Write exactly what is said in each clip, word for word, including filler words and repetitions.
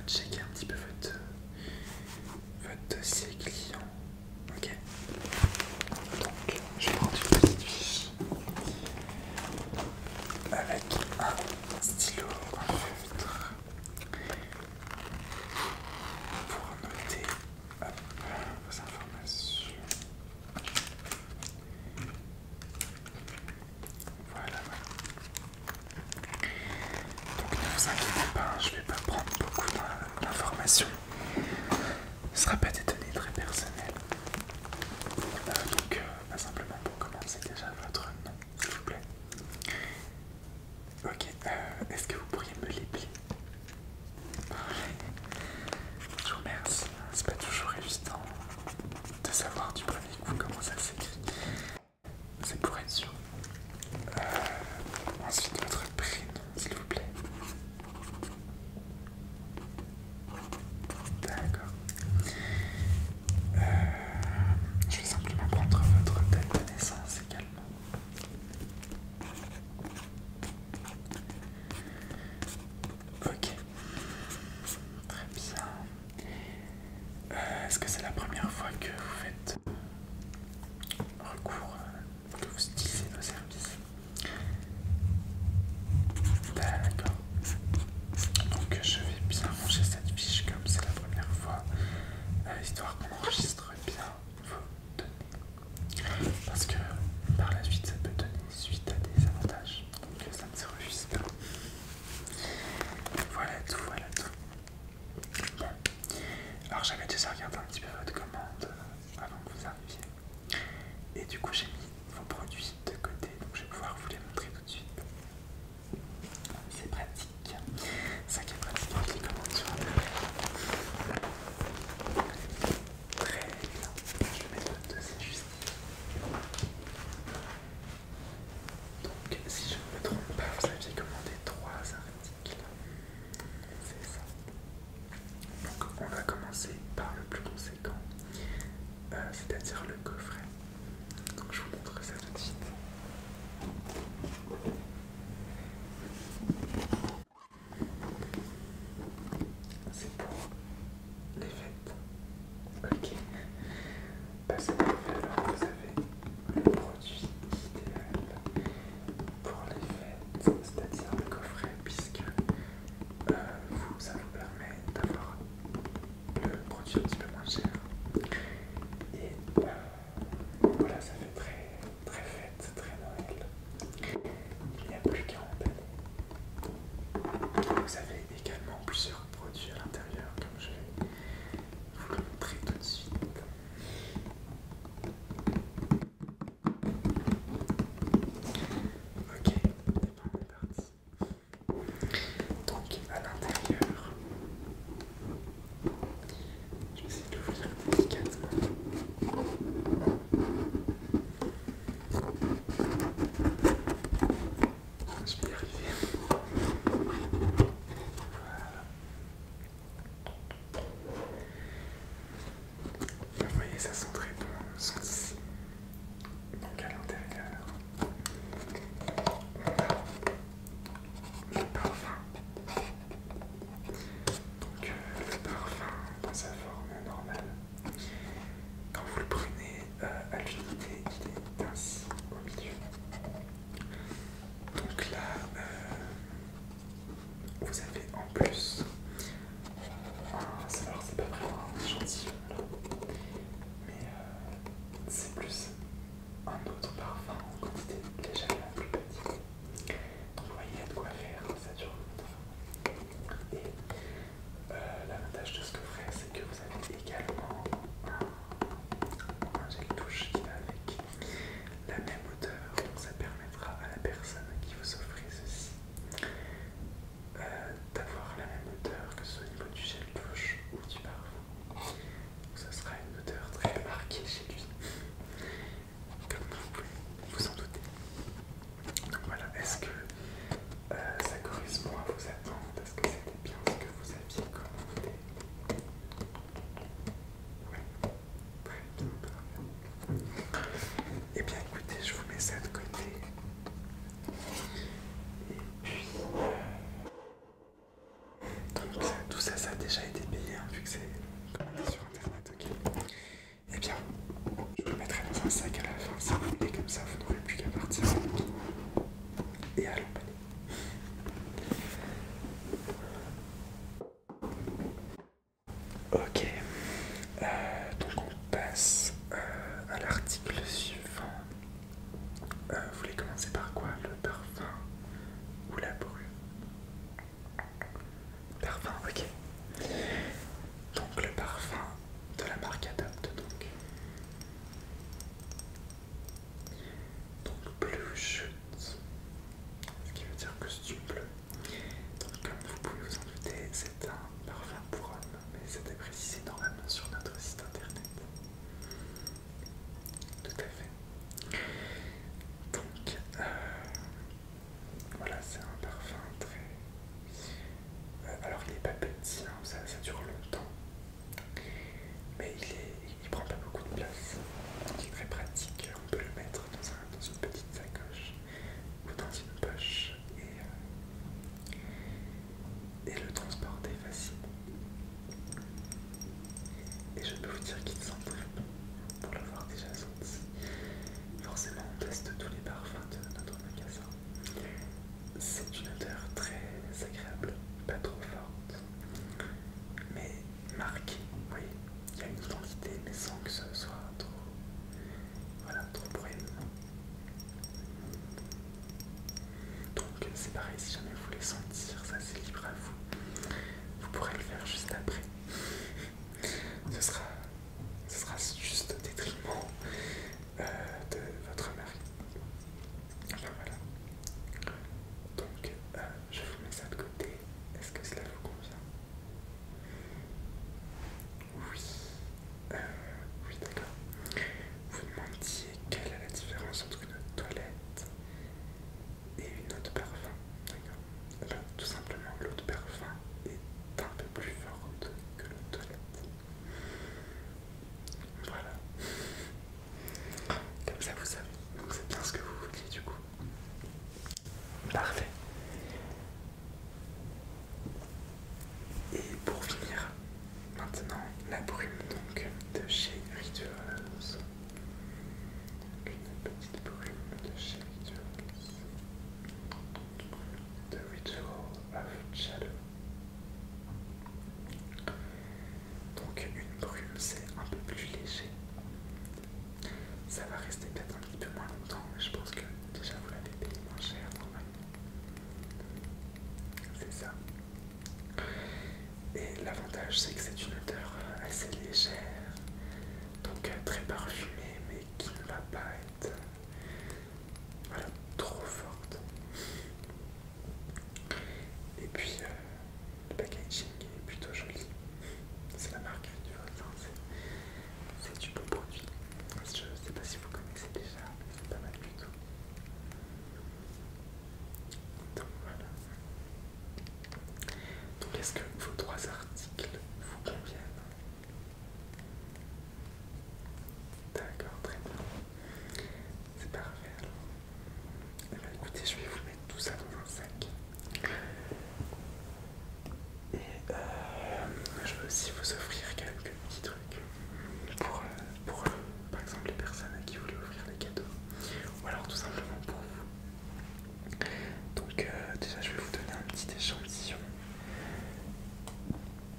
checker un petit peu votre, votre dossier client. Ok. Donc, je vais prendre une petite fiche avec un stylo, un feutre pour noter hop, vos informations. Voilà, voilà. Donc ne vous inquiétez pas, je ne vais pas prendre beaucoup d'informations. Ce ne sera pas des données très personnelles. Euh, donc euh, bah, simplement pour commencer déjà votre nom, s'il vous plaît. Ok, euh, est-ce que vous pourriez me l'épeler? Je vous remercie, c'est pas toujours évident de savoir du premier coup comment ça s'écrit. C'est pour être sûr. Euh, ensuite votre prénom, s'il vous plaît. D'accord. Euh, je vais simplement prendre votre date de naissance également. Ok. Très bien. Euh, Est-ce que c'est la première fois que vous faites recours, euh, que vous utilisez nos services? D'accord. Donc je vais bien ranger cette fiche comme c'est la première fois, euh, histoire qu'on enregistre bien vos données. Parce que par la suite ça peut donner suite à des avantages, donc ça ne se refuse pas. Voilà tout, voilà tout. Bon, alors j'avais déjà regardé un petit peu votre commande euh, avant que vous arriviez. Et du coup j'ai mis vos produits de côté, donc je vais pouvoir vous les montrer tout de suite. C'est pratique. Ça qui est pratique avec les commandes sur internet. Très bien. Je vais mettre votre dossier juste ici. Donc si je ne me trompe pas, vous aviez commandé trois articles. C'est ça. Donc on va commencer par le plus conséquent, euh, c'est-à-dire le coffret. Donc je vous montre. Ok. Donc le parfum de la marque Adopt donc. Donc Blue Shoot. Ce qui veut dire costume bleu. Donc comme vous pouvez vous en douter, c'est un parfum pour homme, mais c'était précisé normalement sur notre site internet. Tout à fait. Donc euh, voilà, c'est un parfum très... Euh, alors il n'est pas petit, hein, ça, ça dure longtemps. Mais il, est, il prend pas beaucoup de place. Il est très pratique, on peut le mettre dans, un, dans une petite sacoche ou dans une poche et, euh, et le transporter facilement. Et je peux vous dire qu'il sent très bon pour l'avoir déjà senti. Forcément on teste tous les parfums de notre magasin. C'est une odeur très agréable, pas trop forte, mais marquée, vous voyez, il y a une identité mais sans que ce soit trop, voilà, trop proéminent. Donc c'est pareil, si jamais vous voulez sentir, ça c'est libre à vous, vous pourrez le faire juste après. Ce sera, ce sera juste au détriment euh, de votre mari. Enfin voilà. Donc euh, je vous mets ça de côté. Est-ce que cela vous convient? Oui. Euh, oui, d'accord. Vous demandiez quelle est la différence entre une toilette et une eau de parfum. D'accord. Eh ben, tout simplement, l'eau de parfum est un peu plus forte que l'eau de toilette. Voilà. Comme ça, vous savez. Donc, c'est bien ce que vous vouliez du coup. Parfait. Et pour finir, maintenant, la brume donc de chez Rituals. Une petite brume de chez Rituals. The Ritual of Shadow. Donc une brume c'est un peu plus léger. Ça va rester peut-être un petit peu moins longtemps, mais je pense que déjà vous l'avez payé moins cher normalement. C'est ça. Et l'avantage c'est que c'est une odeur assez légère, donc très parfumée, mais qui ne va pas être voilà, trop forte. Et puis euh, le packaging est plutôt joli. C'est la marque Rituals, hein, c'est du bon produit. Je ne sais pas si vous connaissez déjà, mais c'est pas mal du tout. Donc voilà. Donc est-ce que vos trois articles vous conviennent? D'accord, très bien. C'est parfait alors. Eh bien écoutez, je vais vous mettre tout ça dans un sac. Et euh, je veux aussi vous offrir quelques petits trucs pour, euh, pour euh, par exemple les personnes à qui vous voulez offrir des cadeaux. Ou alors tout simplement pour vous. Donc euh, déjà je vais vous donner un petit échantillon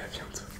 bientôt.